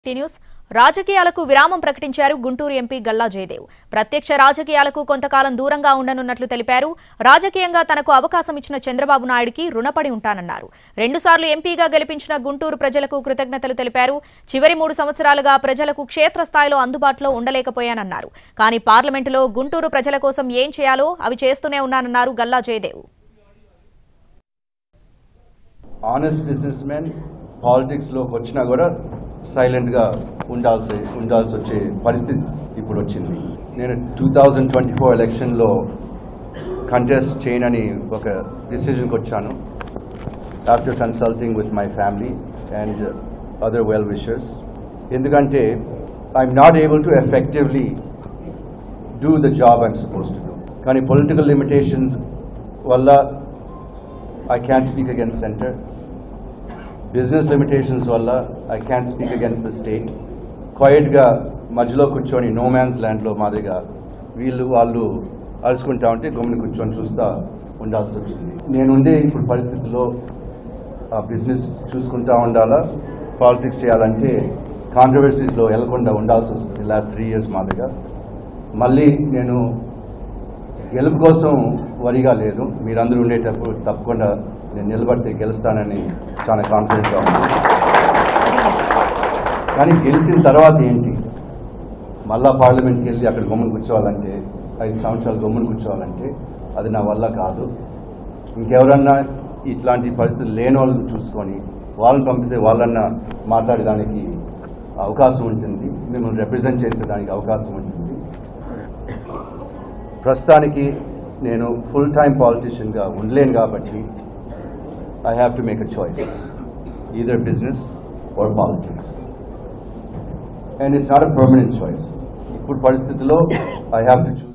News రాజకీయాలకు విరామం ప్రకటించారు గుంటూరు ఎంపీ గల్లా జయదేవ్. ప్రత్యక్ష రాజకీయాలకు కొంతకాలం దూరంగా ఉండనున్నట్లు తెలిపారు. రాజకీయంగా తనకు అవకాశం ఇచ్చిన చంద్రబాబు నాయుడుకి రుణపడి ఉంటానన్నారు. 2 సార్లు ఎంపీగా గెలిపించిన గుంటూరు ప్రజలకు కృతజ్ఞతలు తెలిపారు. చివరి 3 సంవత్సరాలుగా ప్రజలకు క్షేత్రస్థాయిలో అందుబాటులో ఉండలేకపోయానన్నారు. కానీ పార్లమెంటులో గుంటూరు ప్రజల కోసం ఏం చేయాలో అవి చేస్తూనే ఉన్నానన్నారు Galla Jayadev. Honest business men politics లోకి వచ్చినా కూడా సైలెంట్గా ఉండాల్సి వచ్చే పరిస్థితి ఇప్పుడు వచ్చింది. నేను 2024 ఎలక్షన్లో కంటెస్ట్ చేయనని ఒక డిసిజన్కి వచ్చాను. After consulting with my family and other well wishers. ఎందుకంటే I'm not able to effectively do the job I'm suppose to do. కానీ పొలిటికల్ లిమిటేషన్స్ వల్ల I can't speak against center. Business limitations valla I can't speak against the state. Quiet ga majlo kuchoni no man's land lo madiga వీళ్ళు వాళ్ళు అరుచుకుంటా ఉంటే గమ్మున కూర్చొని చూస్తా ఉండాల్సి వచ్చింది. నేనుండే ఇప్పుడు పరిస్థితుల్లో ఆ బిజినెస్ చూసుకుంటా ఉండాలా, పాలిటిక్స్ చేయాలంటే కాంట్రవర్సీస్లో వెళ్ళకుండా ఉండాల్సి వస్తుంది. లాస్ట్ 3 years మాదిగా మళ్ళీ నేను గెలుపు కోసం వరిగా లేదు. మీరందరూ ఉండేటప్పుడు తప్పకుండా నేను నిలబడితే గెలుస్తానని చాలా కాన్ఫిడెంట్గా ఉంది. కానీ గెలిచిన తర్వాత ఏంటి, మళ్ళా పార్లమెంట్కి వెళ్ళి అక్కడ గమ్మున కూర్చోవాలంటే 5 సంవత్సరాలు గమ్మున కూర్చోవాలంటే అది నా వల్ల కాదు. ఇంకెవరన్నా ఇట్లాంటి పరిస్థితులు లేని వాళ్ళని చూసుకొని వాళ్ళని పంపిస్తే వాళ్ళన్నా మాట్లాడడానికి అవకాశం ఉంటుంది, మిమ్మల్ని రిప్రజెంట్ చేసేదానికి అవకాశం ఉంటుంది. ప్రస్తుతానికి నేను ఫుల్ టైమ్ పాలిటిషియన్గా ఉండలేను కాబట్టి I have to make a choice, either business or politics. And it's not a permanent choice. ఇప్పుడు పరిస్థితిలో ఐ హ్యావ్ టు చూస్.